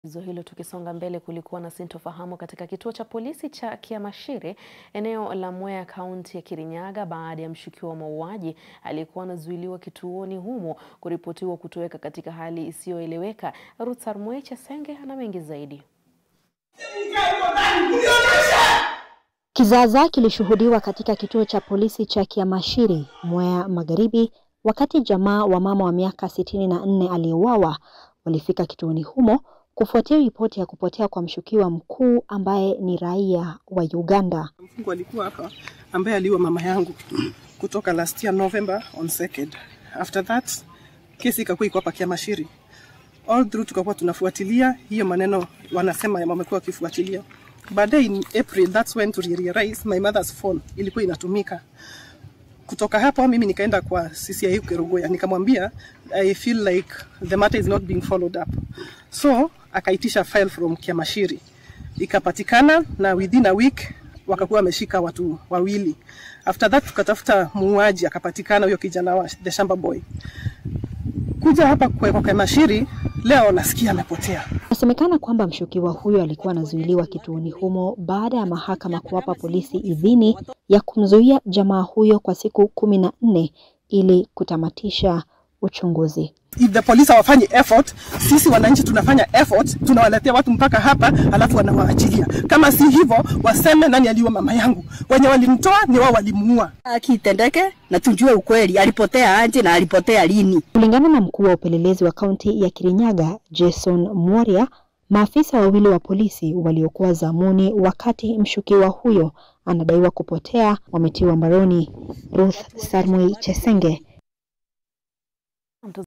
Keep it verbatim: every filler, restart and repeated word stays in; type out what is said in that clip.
Zo hilo tukisonga mbele, kulikuwa na sintofahamu katika kituo cha polisi cha Kiamashiri eneo la Mwea kaunti ya Kirinyaga baada ya mshukiwa wa mauaji aliyekuwa anazuiliwa kituoni humo kuripotiwa kutoweka katika hali isiyoeleweka. Ruth Sarmoi Chesenge ana mengi zaidi. Kizaazaa kilishuhudiwa katika kituo cha polisi cha Kiamashiri, Mwea Magharibi, wakati jamaa wa mama wa miaka sitini na nne aliyeuawa walifika kituoni humo kufuatia ripoti ya kupotea kwa mshukiwa mkuu ambaye ni raia wa Uganda. Mfungo alikuwa hapa ambaye aliua mama yangu kutoka last year November on second. After that kesi ikakuwa iko hapa Kiamashiri. All through tukakuwa tunafuatilia hiyo maneno wanasema ya mama kwa kifuatilia. Baadaye in April, that's when to realize my mother's phone ilikuwa inatumika. Kutoka hapo mimi nikaenda kwa C C I Kerugoya nikamwambia I feel like the matter is not being followed up. So akaitisha file from Kiamashiri. Ikapatikana na within a week wakakuwa wameshika watu wawili. After that tukatafuta muuaji akapatikana huyo kijana wa the Shamba Boy. Kuja hapa kwa Kiamashiri leo nasikia amepotea. Inasemekana kwamba mshukiwa huyo alikuwa anazuiliwa kituoni humo baada ya mahakama kuwapa polisi idhini ya kumzuia jamaa huyo kwa siku kumi na nne ili kutamatisha uchunguzi. If the police hawafanye effort, sisi wananchi tunafanya effort, tunawaletea watu mpaka hapa alafu wanawaachilia. Kama si hivyo waseme nani aliua mama yangu. Wenye walimtoa ni wao walimuua. Akitendeke na tujue ukweli alipotea aje na alipotea lini. Kulingana na mkuu wa upelelezi wa kaunti ya Kirinyaga, Jason Mworia, maafisa wawili wa polisi waliokuwa zamuni wakati mshukiwa huyo anadaiwa kupotea wametiwa mbaroni. Ruth Sarmoi Chesenge,